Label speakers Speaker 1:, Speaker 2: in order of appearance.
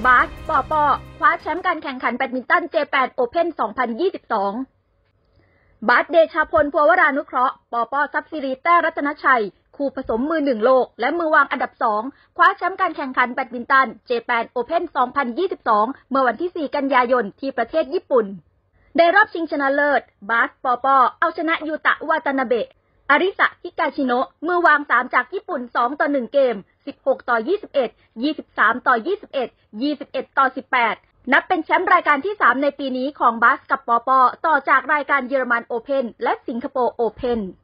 Speaker 1: บาส ปอ ปอ คว้าแชมป์การแข่งขันแบดมินตันเจแปนโอเพ่น 2022 บาส เดชาพล ภัวรานุเคราะห์ ปอ ปอ ทรัพย์สิริ แต้รัตนชัย คู่ผสมมือหนึ่งโลกและมือวางอันดับ 2 คว้าแชมป์การแข่งขันแบดมินตันเจแปนโอเพ่น 2022 เมื่อวันที่ 4 กันยายนที่ประเทศญี่ปุ่นในรอบชิงชนะเลิศ บาส ปอ ปอ เอาชนะยูตะ วาตานาเบะ อาริสะ ฮิกาชิโนะ มือวาง 3 จากญี่ปุ่น 2-1 เกม 16-21 23-21 21-18 นับเป็นแชมป์รายการที่ 3 ในปีนี้ของบาสกับปอ ปอ ต่อจากรายการเยอรมันโอเพ่นและสิงคโปร์โอเพ่น